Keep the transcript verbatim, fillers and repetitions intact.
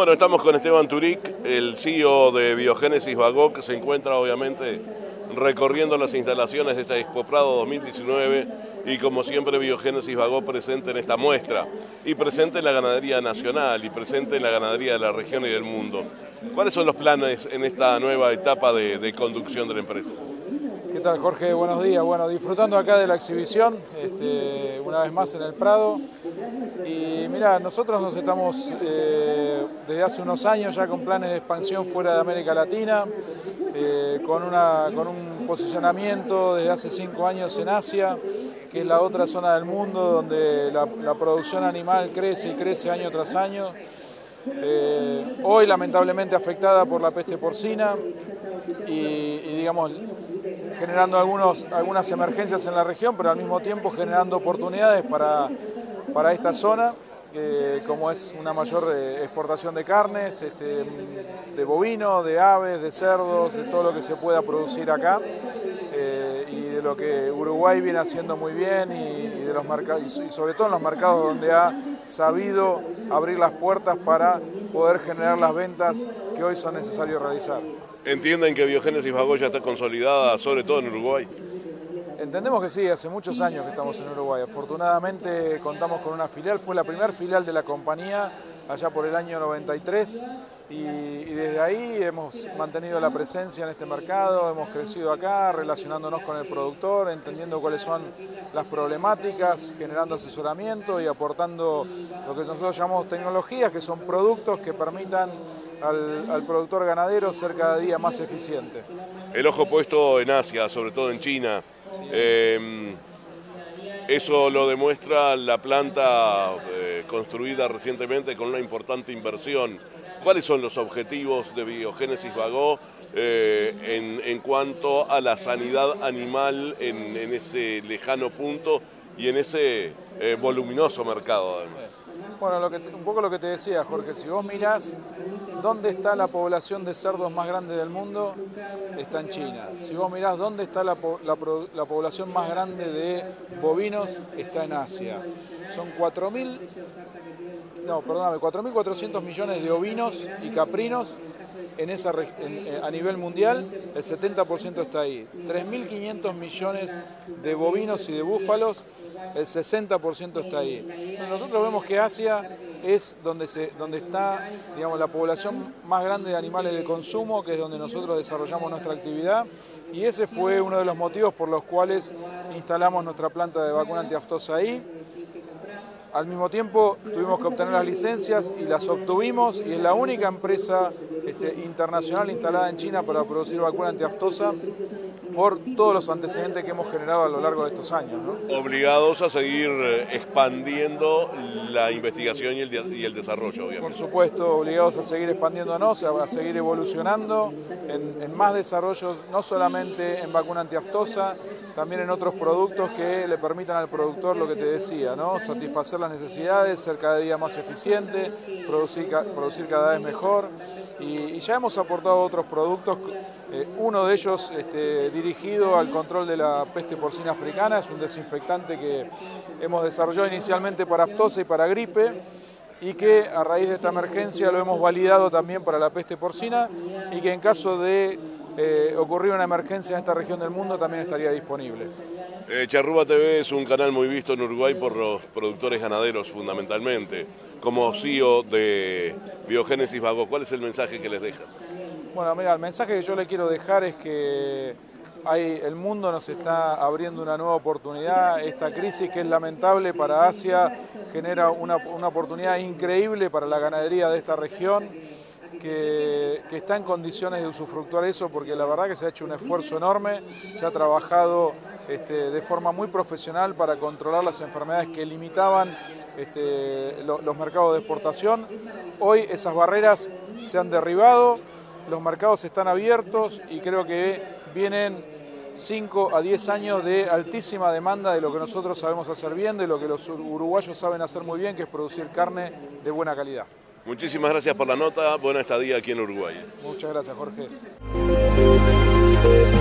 Bueno, estamos con Esteban Turic, el C E O de Biogénesis Bagó, que se encuentra obviamente recorriendo las instalaciones de esta Expo Prado dos mil diecinueve y como siempre Biogénesis Bagó presente en esta muestra y presente en la ganadería nacional y presente en la ganadería de la región y del mundo. ¿Cuáles son los planes en esta nueva etapa de, de conducción de la empresa? ¿Qué tal, Jorge? Buenos días. Bueno, disfrutando acá de la exhibición, este, una vez más en el Prado. Y mira, nosotros nos estamos eh, desde hace unos años ya con planes de expansión fuera de América Latina, eh, con, una, con un posicionamiento desde hace cinco años en Asia, que es la otra zona del mundo donde la, la producción animal crece y crece año tras año. Eh, hoy lamentablemente afectada por la peste porcina y, y digamos generando algunos, algunas emergencias en la región, pero al mismo tiempo generando oportunidades para, para esta zona, eh, como es una mayor exportación de carnes, este, de bovino, de aves, de cerdos, de todo lo que se pueda producir acá, eh, y de lo que Uruguay viene haciendo muy bien y, y, de los mercados, y sobre todo en los mercados donde ha sabido abrir las puertas para poder generar las ventas que hoy son necesarios realizar. ¿Entienden que Biogénesis Bagó ya está consolidada, sobre todo en Uruguay? Entendemos que sí, hace muchos años que estamos en Uruguay. Afortunadamente contamos con una filial, fue la primera filial de la compañía allá por el año noventa y tres y, y desde ahí hemos mantenido la presencia en este mercado, hemos crecido acá relacionándonos con el productor, entendiendo cuáles son las problemáticas, generando asesoramiento y aportando lo que nosotros llamamos tecnologías, que son productos que permitan al, al productor ganadero ser cada día más eficiente. El ojo puesto en Asia, sobre todo en China. Sí. Eh, eso lo demuestra la planta eh, construida recientemente con una importante inversión. ¿Cuáles son los objetivos de Biogénesis Bagó eh, en, en cuanto a la sanidad animal en, en ese lejano punto y en ese eh, voluminoso mercado además? Bueno, lo que, un poco lo que te decía, Jorge, si vos mirás dónde está la población de cerdos más grande del mundo, está en China. Si vos mirás dónde está la, la, la población más grande de bovinos, está en Asia. Son cuatro mil, no, perdóname, cuatro mil cuatrocientos millones de ovinos y caprinos en esa, en, a nivel mundial, el setenta por ciento está ahí. tres mil quinientos millones de bovinos y de búfalos, el sesenta por ciento está ahí. Nosotros vemos que Asia es donde, se, donde está, digamos, la población más grande de animales de consumo, que es donde nosotros desarrollamos nuestra actividad, y ese fue uno de los motivos por los cuales instalamos nuestra planta de vacuna antiaftosa ahí. Al mismo tiempo tuvimos que obtener las licencias y las obtuvimos, y es la única empresa este, internacional instalada en China para producir vacuna antiaftosa por todos los antecedentes que hemos generado a lo largo de estos años, ¿no? Obligados a seguir expandiendo la investigación y el, y el desarrollo, obviamente. Por supuesto, obligados a seguir expandiéndonos, a, a seguir evolucionando en, en más desarrollos, no solamente en vacuna antiaftosa, también en otros productos que le permitan al productor lo que te decía, ¿no? Satisfacer las necesidades, ser cada día más eficiente, producir, producir cada vez mejor. Y, y ya hemos aportado otros productos, eh, uno de ellos este, dirigido al control de la peste porcina africana, es un desinfectante que hemos desarrollado inicialmente para aftosa y para gripe, y que a raíz de esta emergencia lo hemos validado también para la peste porcina, y que en caso de eh, ocurrir una emergencia en esta región del mundo también estaría disponible. Eh, Charrúa T V es un canal muy visto en Uruguay por los productores ganaderos fundamentalmente. Como C E O de Biogénesis Bagó, ¿cuál es el mensaje que les dejas? Bueno, mira, el mensaje que yo le quiero dejar es que hay, el mundo nos está abriendo una nueva oportunidad. Esta crisis, que es lamentable para Asia, genera una, una oportunidad increíble para la ganadería de esta región, que, que está en condiciones de usufructuar eso, porque la verdad que se ha hecho un esfuerzo enorme, se ha trabajado este, de forma muy profesional para controlar las enfermedades que limitaban este, lo, los mercados de exportación. Hoy esas barreras se han derribado, los mercados están abiertos y creo que vienen cinco a diez años de altísima demanda de lo que nosotros sabemos hacer bien, de lo que los uruguayos saben hacer muy bien, que es producir carne de buena calidad. Muchísimas gracias por la nota, buena estadía aquí en Uruguay. Muchas gracias, Jorge.